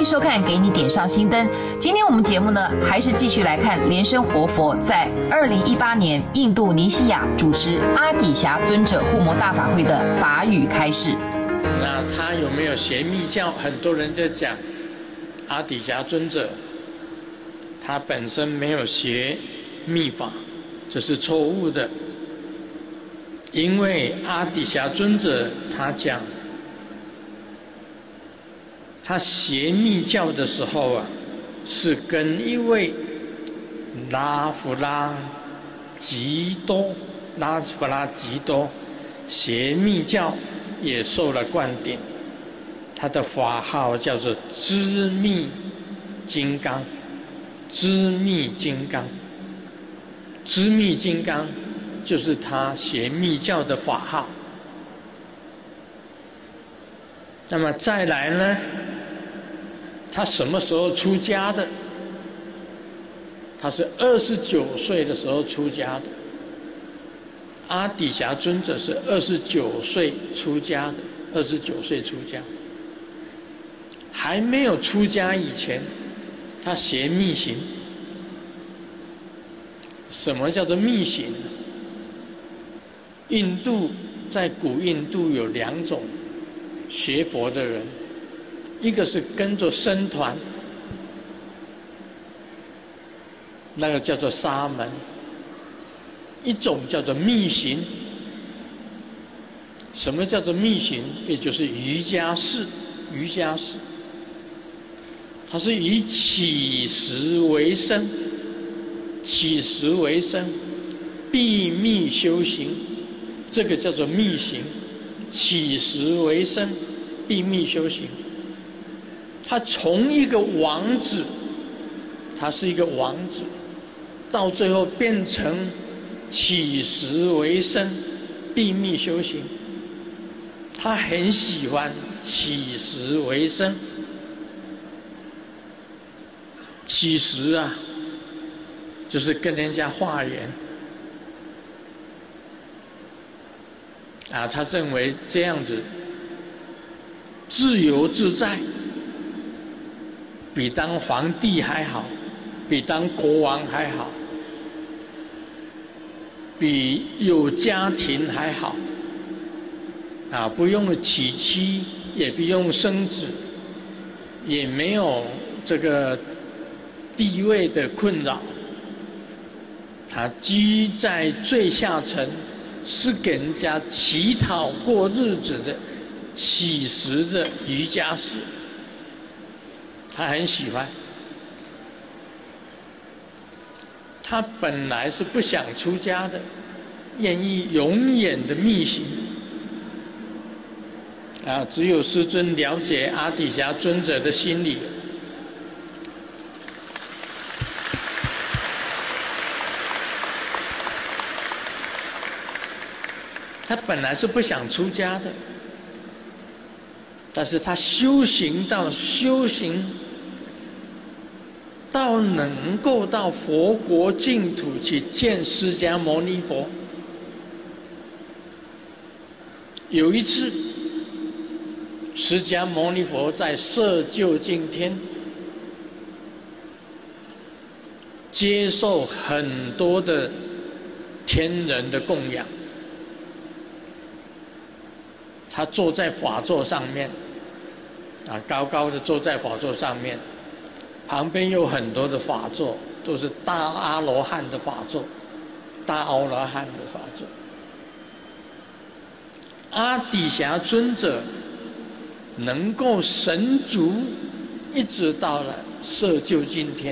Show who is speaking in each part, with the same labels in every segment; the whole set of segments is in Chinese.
Speaker 1: 收看，给你点上新灯。今天我们节目呢，还是继续来看莲生活佛在2018年印度尼西亚主持阿底峡尊者护摩大法会的法语开示。
Speaker 2: 那他有没有学密教？很多人在讲阿底峡尊者，他本身没有学密法，这是错误的。因为阿底峡尊者他讲，他学密教的时候啊，是跟一位拉夫拉吉多学密教，也受了灌顶。他的法号叫做知密金刚，知密金刚就是他学密教的法号。那么再来呢，他什么时候出家的？他是29岁的时候出家的。阿底峡尊者是29岁出家的，29岁出家。还没有出家以前，他学密行。什么叫做密行？印度在古印度有2种学佛的人，一个是跟着僧团，那个叫做沙门；一种叫做密行。什么叫做密行？也就是瑜伽士。它是以起食为生，闭密修行，这个叫做密行。起食为生，闭密修行。他从一个王子，他是一个王子，到最后变成起食为生，闭密修行。他很喜欢起食为生。起食啊，就是跟人家化缘啊，他认为这样子自由自在，比当皇帝还好，比当国王还好，比有家庭还好啊，不用娶妻，也不用生子，也没有这个地位的困扰。他居在最下层，是给人家乞讨过日子的乞食的瑜伽士，他很喜欢。他本来是不想出家的，愿意永远的密行啊，只有师尊了解阿底峡尊者的心理。他本来是不想出家的，但是他修行到能够到佛国净土去见释迦牟尼佛。有一次，释迦牟尼佛在摄究竟天接受很多的天人的供养。他坐在法座上面，啊，高高的坐在法座上面，旁边有很多的法座，都是大阿罗汉的法座，阿底峡尊者能够神足，一直到了摄究竟天，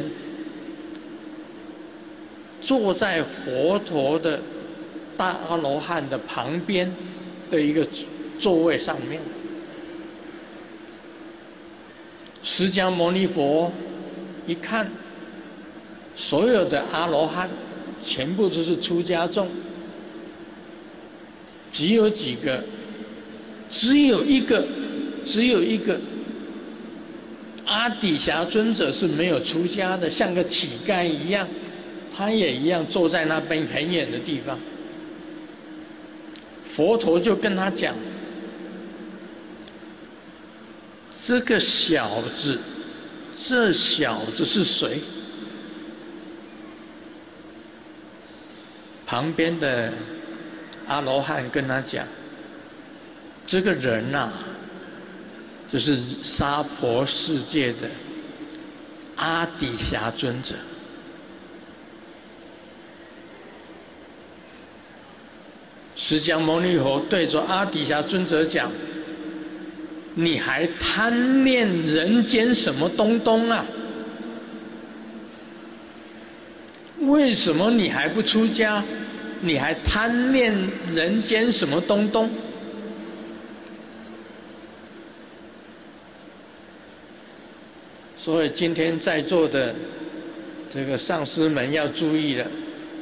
Speaker 2: 坐在佛陀的大阿罗汉的旁边的一个座位上面。释迦牟尼佛一看，所有的阿罗汉全部都是出家众，只有一个阿底峡尊者是没有出家的，像个乞丐一样，他也一样坐在那边很远的地方。佛陀就跟他讲，这个小子这小子是谁？旁边的阿罗汉跟他讲：这个人啊，就是娑婆世界的阿底峡尊者。释迦牟尼佛对着阿底峡尊者讲：你还贪恋人间什么东东啊？为什么你还不出家？你还贪恋人间什么东东？所以今天在座的这个上师们要注意了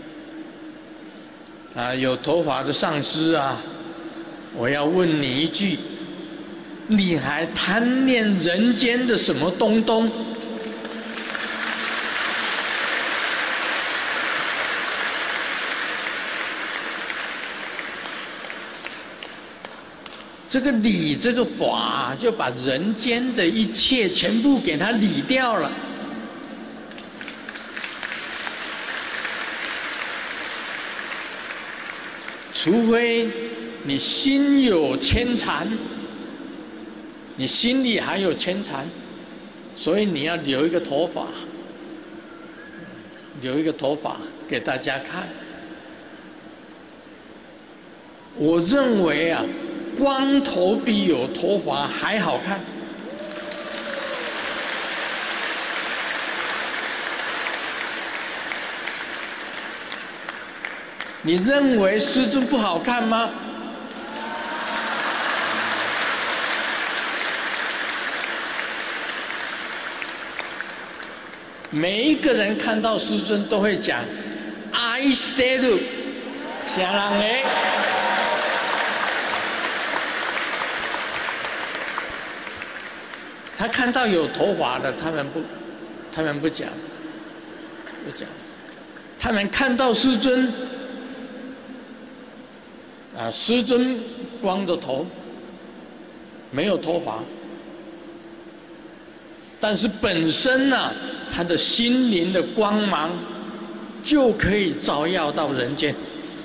Speaker 2: 啊！有头发的上师啊，我要问你一句：你还贪恋人间的什么东东？这个理，这个法，就把人间的一切全部给它理掉了。除非你心有牵缠，你心里还有牵缠，所以你要留一个头发，留一个头发给大家看。我认为啊，光头比有头发还好看。你认为师尊不好看吗？每一个人看到师尊都会讲 "I stay to"， 啥人嘞？他看到有头发的，他们不讲，不讲。他们看到师尊，啊，师尊光着头，没有头发，但是本身呢，他的心灵的光芒就可以照耀到人间。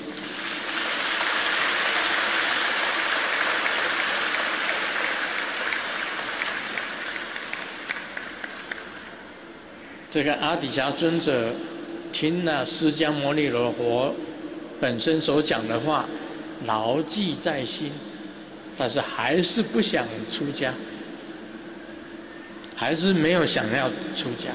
Speaker 2: 这个阿底峡尊者听了释迦牟尼佛本身所讲的话，牢记在心，但是还是不想出家，还是没有想要出家。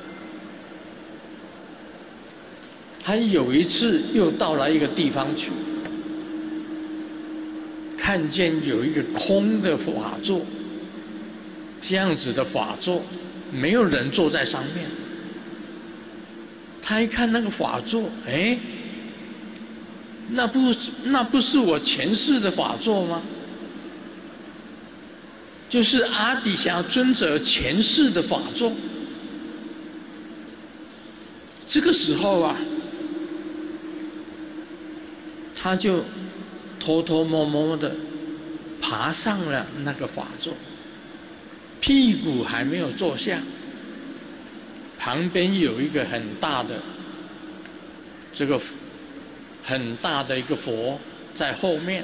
Speaker 2: 他有一次又到了一个地方去，看见有一个空的法座，这样子的法座，没有人坐在上面。他一看那个法座，哎，那不是我前世的法座吗？就是阿底峡尊者前世的法座。这个时候啊，他就偷偷摸摸的爬上了那个法座，屁股还没有坐下，旁边有一个很大的一个佛在后面。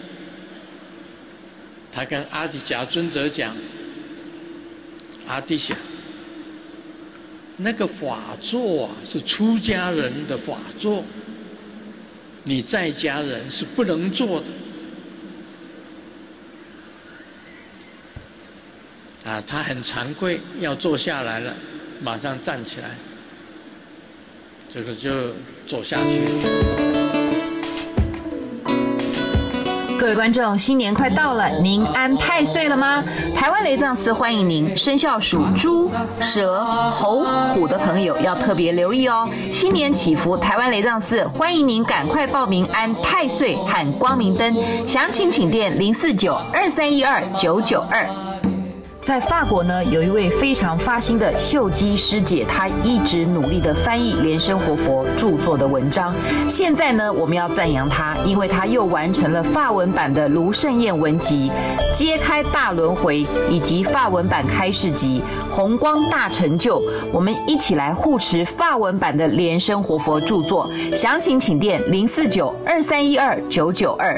Speaker 2: 他跟阿底峡尊者讲：阿底峡，那个法座啊是出家人的法座，你在家人是不能坐的。啊，他很惭愧，要坐下来了，马上站起来，这个就走下去。
Speaker 1: 各位观众，新年快到了，您安太岁了吗？台湾雷藏寺欢迎您，生肖属猪、蛇、猴、虎的朋友要特别留意哦。新年祈福，台湾雷藏寺欢迎您赶快报名安太岁和光明灯，详情请电049-2312-992。 在法国呢，有一位非常发心的秀姬师姐，她一直努力的翻译莲生活佛著作的文章。现在呢，我们要赞扬她，因为她又完成了法文版的卢胜彦文集、揭开大轮回以及法文版开示集、红光大成就。我们一起来护持法文版的莲生活佛著作，详情请电049-2312-992。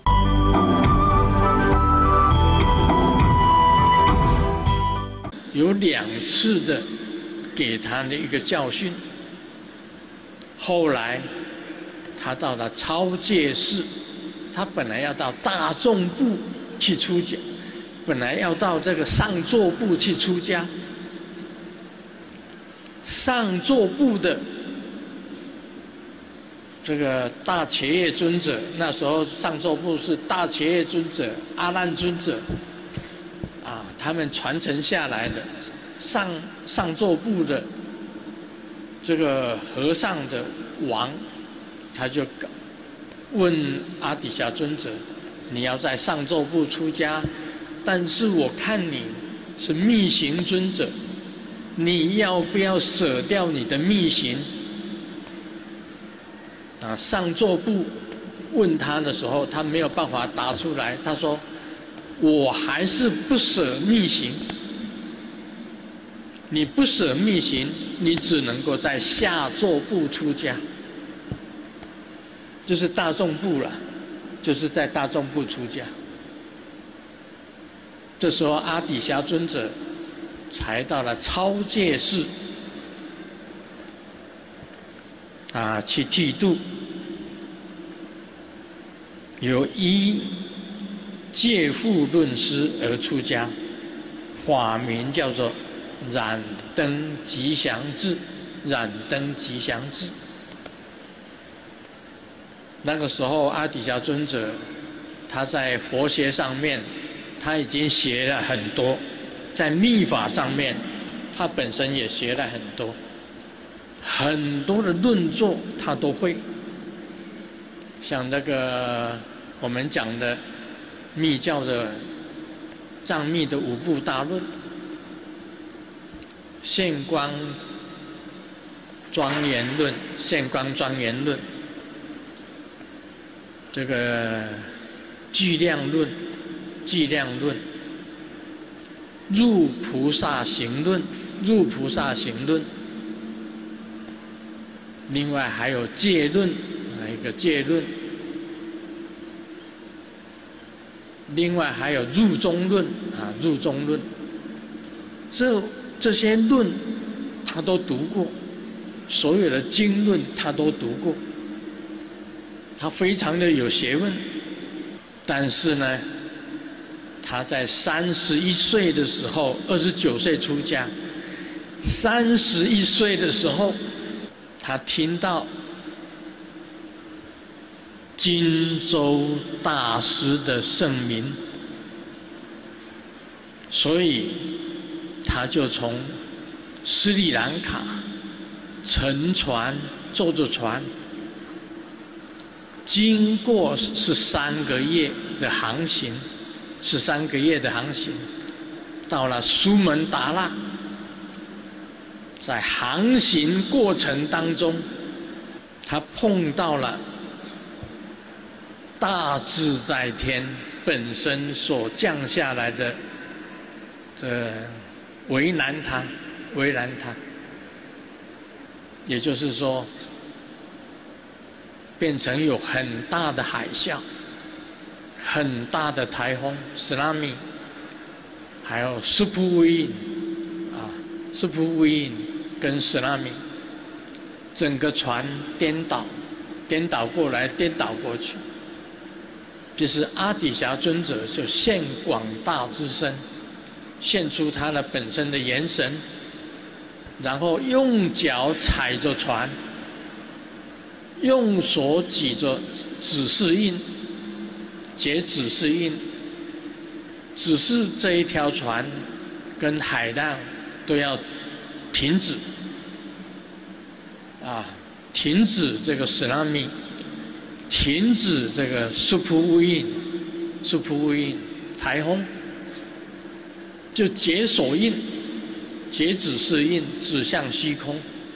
Speaker 2: 有2次的给他的一个教训。后来他到了超界寺，他本来要到大众部去出家，本来要到这个上座部去出家。上座部的这个大伽叶尊者，那时候上座部是大伽叶尊者、阿难尊者。他们传承下来的上座部的这个和尚的王，他就问阿底峡尊者：“你要在上座部出家，但是我看你是密行尊者，你要不要舍掉你的密行？”上座部问他的时候，他没有办法答出来，他说：“我还是不舍密行。你不舍密行，你只能够在下座部出家，就是大众部了，就是在大众部出家。”这时候阿底峡尊者才到了超界寺去剃度，由依戒护论师而出家，法名叫做燃灯吉祥智。燃灯吉祥智。那个时候阿底峡尊者他在佛学上面他已经学了很多，在密法上面他本身也学了很多，很多的论作他都会，像那个我们讲的密教的藏密的5部大论、现光庄严论、现光庄严论，这个巨量论、计量论、入菩萨行论、入菩萨行论，另外还有戒论，一个戒论，另外还有入中论入中论，这些论他都读过，所有的经论他都读过，他非常的有学问。但是呢，他在31岁的时候，29岁出家，31岁的时候，他听到金州大师的圣名，所以他就从斯里兰卡乘船，坐着船，经过13个月的航行，13个月的航行，到了苏门答腊。在航行过程当中，他碰到了大自在天本身所降下来的为难他，也就是说，变成有很大的海啸，很大的台风 tsunami， 还有 super wind 跟 tsunami， 整个船颠倒过来，颠倒过去。就是阿底峡尊者就现广大之身，现出他的本身的元神，然后用脚踩着船，用手举着指示印，结指示印，指示这一条船跟海浪都要停止，停止这个 tsunami， 停止这个 super wind 台风。 就解手印，解指示印，指向虚空。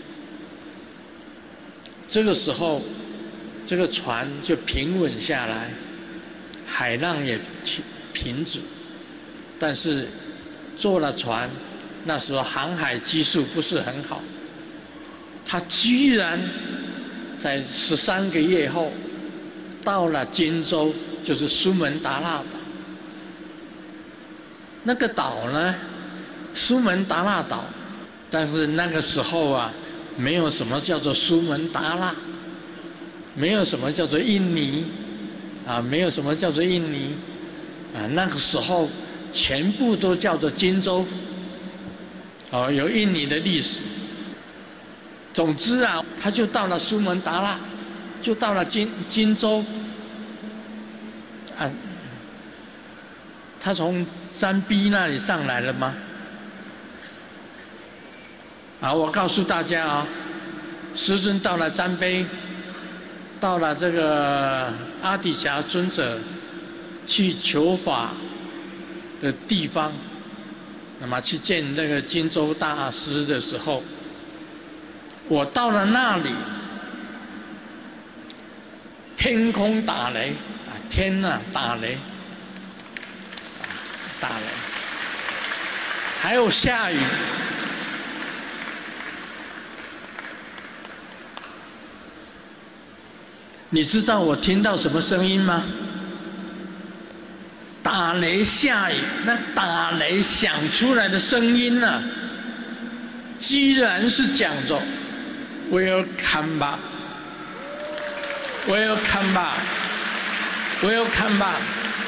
Speaker 2: 这个时候，这个船就平稳下来，海浪也停止。但是坐了船，那时候航海技术不是很好，他居然在13个月后到了金州，就是苏门答腊岛。那个岛呢，苏门答腊岛，但是那个时候啊，没有什么叫做苏门答腊，没有什么叫做印尼，啊，没有什么叫做印尼，啊，那个时候全部都叫做金州，哦，有印尼的历史。总之啊，他就到了苏门答腊，就到了金州，啊，他从詹逼那里上来了吗？啊，我告诉大家啊，师尊到了詹卑，到了这个阿底峡尊者去求法的地方，那么去见那个金州大师的时候，我到了那里，天空打雷啊，天啊打雷，打雷，还有下雨。你知道我听到什么声音吗？打雷下雨，那打雷响出来的声音啊，居然是讲着 "Welcome back, Welcome back, Welcome back"，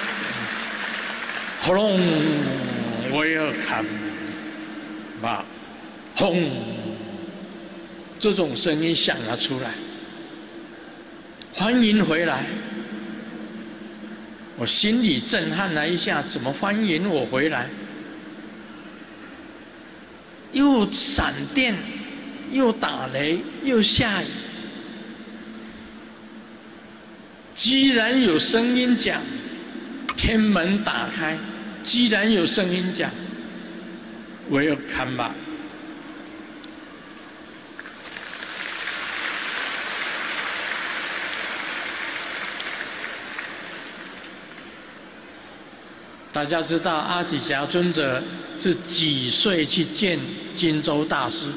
Speaker 2: 轰 ，Welcome back， 轰，这种声音响了出来。欢迎回来！我心里震撼了一下，怎么欢迎我回来？又闪电，又打雷，又下雨，居然有声音讲天门打开，居然有声音讲Welcome back。大家知道阿底峡尊者是几岁去见金州大师？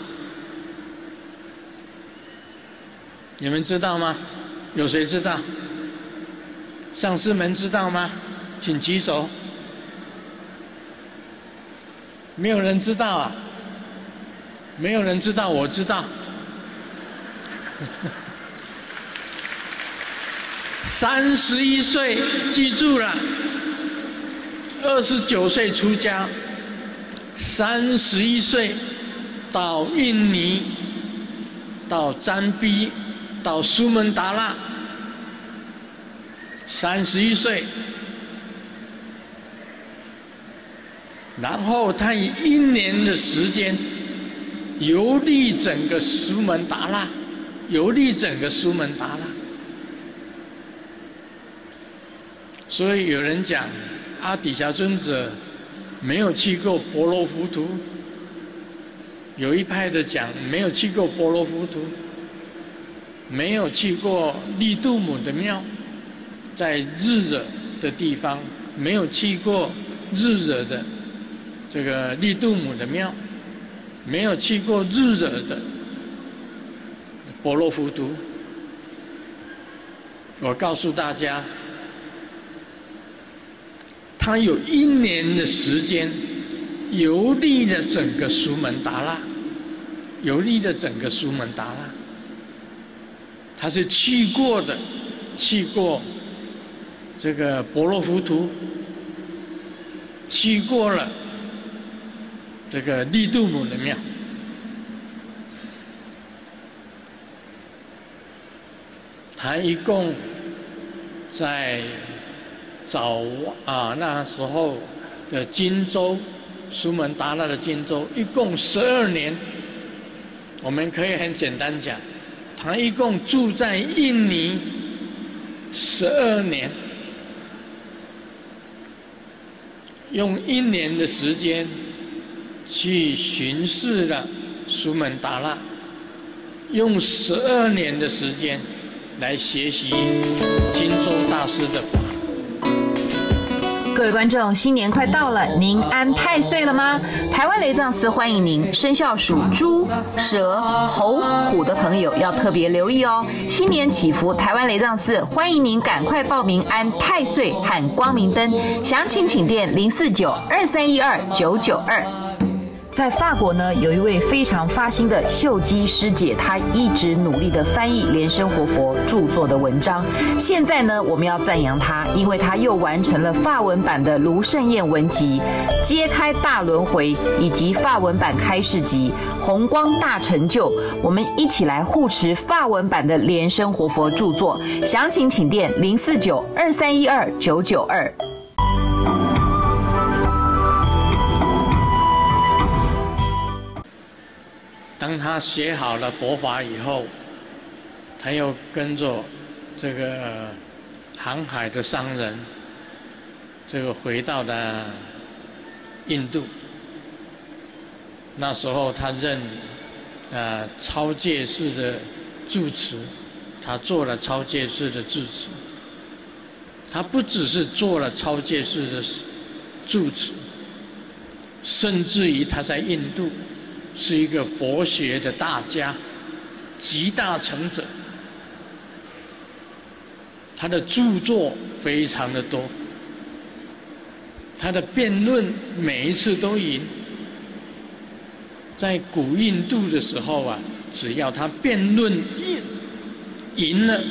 Speaker 2: 你们知道吗？有谁知道？上师们知道吗？请举手。没有人知道啊？没有人知道，我知道。31岁，记住了。29岁出家，31岁到印尼，到詹逼，到苏门答腊，31岁，然后他以1年的时间游历整个苏门答腊，游历整个苏门答腊。所以有人讲，阿底峡尊者没有去过婆罗浮屠，有一派的讲没有去过婆罗浮屠，没有去过利度母的庙，在日惹的地方没有去过日惹的这个利度母的庙，没有去过日惹的婆罗浮屠。我告诉大家，他有1年的时间游历了整个苏门答腊，游历了整个苏门答腊。他是去过的，去过这个婆罗浮屠，去过了这个利度母的庙。他一共在那时候的金州，苏门答腊的金州，一共12年。我们可以很简单讲，他一共住在印尼12年。 用1年的时间去巡视了苏门答腊，用12年的时间来学习金州大师的法。
Speaker 1: 各位观众，新年快到了，您安太岁了吗？台湾雷藏寺欢迎您，生肖属猪、蛇、猴、虎的朋友要特别留意哦。新年祈福，台湾雷藏寺欢迎您赶快报名安太岁和光明灯，详情请电049-2312-992。在法国呢，有一位非常发心的秀姬师姐，她一直努力的翻译莲生活佛著作的文章。现在呢，我们要赞扬她，因为她又完成了法文版的卢胜彦文集、揭开大轮回以及法文版开示集、红光大成就。我们一起来护持法文版的莲生活佛著作，详情请电049-2312-992。
Speaker 2: 当他学好了佛法以后，他又跟着这个航海的商人，回到了印度。那时候他任超戒式的住持，他做了超戒式的住持。他不只是做了超戒式的住持，甚至于他在印度是一个佛学的大家，集大成者。他的著作非常的多，他的辩论每一次都赢。在古印度的时候啊，只要他辩论赢了，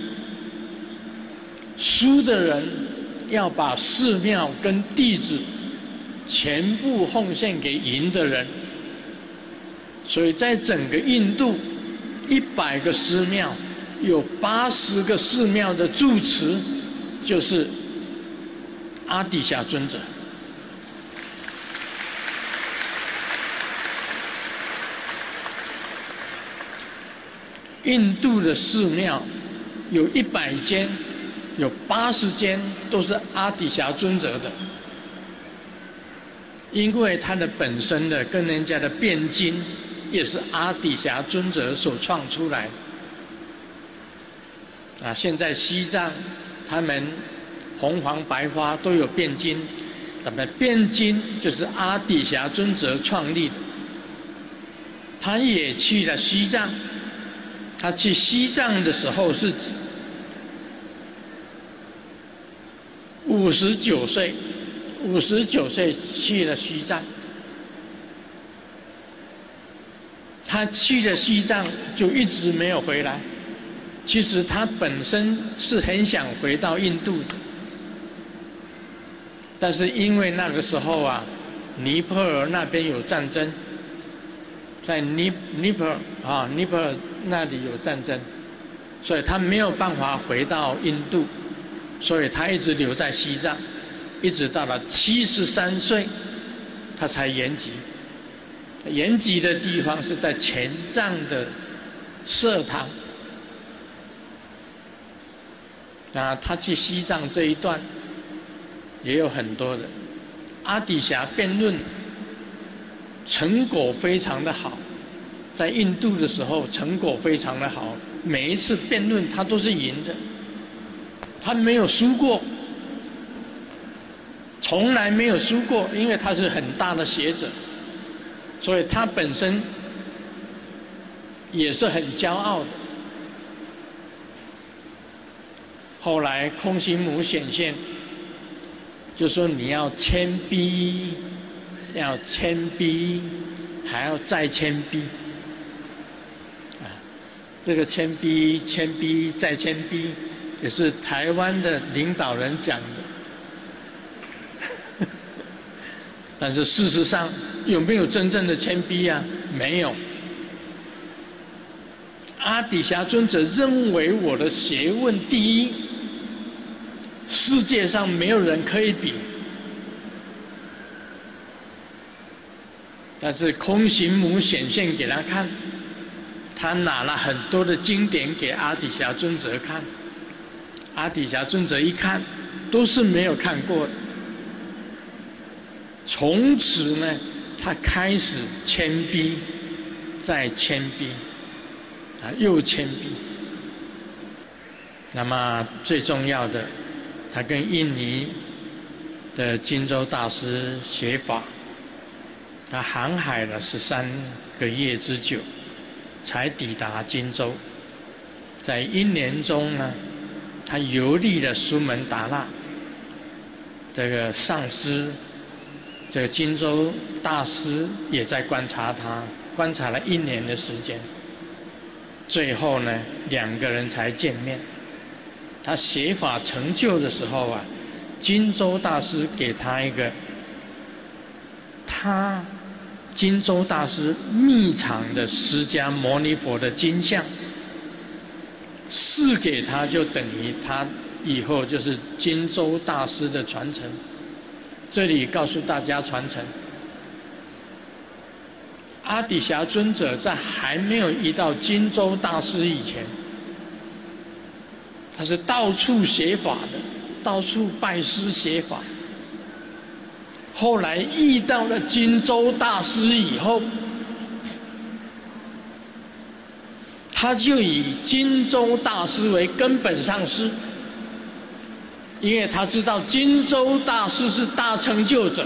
Speaker 2: 输的人要把寺庙跟弟子全部奉献给赢的人。所以在整个印度100个寺庙，有80个寺庙的住持就是阿底峡尊者。印度的寺庙有100间，有80间都是阿底峡尊者的，因为他的本身的跟人家的辩经也是阿底峡尊者所创出来的。现在西藏他们红黄白花都有辩经，咱们辩经就是阿底峡尊者创立的。他也去了西藏，他去西藏的时候是59岁，59岁去了西藏。他去了西藏就一直没有回来。其实他本身是很想回到印度的，但是因为那个时候啊，尼泊尔那边有战争，在尼泊尔那里有战争，所以他没有办法回到印度，所以他一直留在西藏，一直到了73岁，他才圆寂。圆寂的地方是在前藏的舍堂。他去西藏这一段也有很多的阿底峡辩论，成果非常的好。在印度的时候成果非常的好，每一次辩论他都是赢的，他没有输过，从来没有输过，因为他是很大的学者，所以他本身也是很骄傲的。后来空行母显现，就说你要谦卑，要谦卑，还要再谦卑。这个谦卑、谦卑再谦卑，也是台湾的领导人讲的。但是事实上，有没有真正的谦卑啊？没有。阿底峡尊者认为我的学问第一，世界上没有人可以比。但是空行母显现给他看，他拿了很多的经典给阿底峡尊者看，阿底峡尊者一看，都是没有看过的。 从此呢，他开始谦卑，再谦卑，又谦卑。那么最重要的，他跟印尼的金州大师学法，他航海了13个月之久，才抵达金州。在1年中呢，他游历了苏门答腊，这个上师，这个金州大师也在观察他，观察了1年的时间。最后呢，2个人才见面。他学法成就的时候啊，金州大师给他一个金州大师秘藏的释迦牟尼佛的金像，赐给他，就等于他以后就是金州大师的传承。这里告诉大家传承，阿底峡尊者在还没有遇到金州大师以前，他是到处学法的，到处拜师学法。后来遇到了金州大师以后，他就以金州大师为根本上师，因为他知道金州大师是大成就者。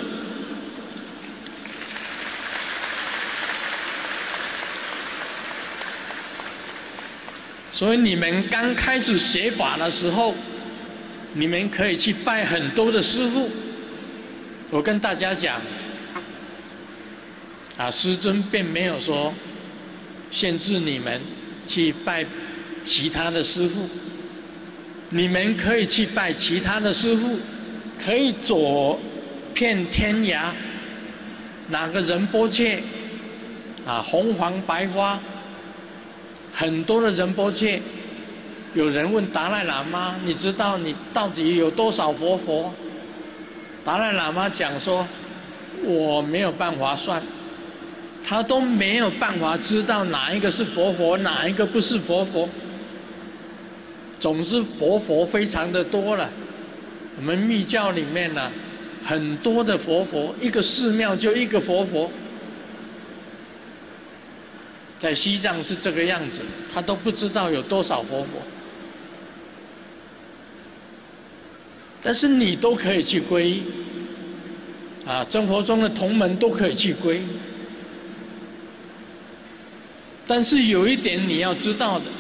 Speaker 2: 所以你们刚开始学法的时候，你们可以去拜很多的师父。我跟大家讲，师尊并没有说限制你们去拜其他的师父，你们可以去拜其他的师父，可以走遍天涯，哪个仁波切红黄白花。很多的仁波切，有人问达赖喇嘛：“你知道你到底有多少活佛？”达赖喇嘛讲说：“我没有办法算，他都没有办法知道哪一个是活佛，哪一个不是活佛。总之，活佛非常的多了。我们密教里面呢，很多的活佛，一个寺庙就一个活佛。”在西藏是这个样子，他都不知道有多少活佛，但是你都可以去皈依，生活中的同门都可以去皈依。但是有一点你要知道的，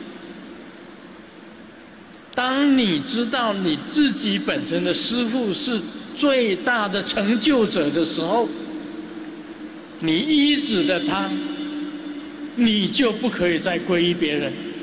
Speaker 2: 当你知道你自己本身的师父是最大的成就者的时候，你依止的他，你就不可以再皈依别人。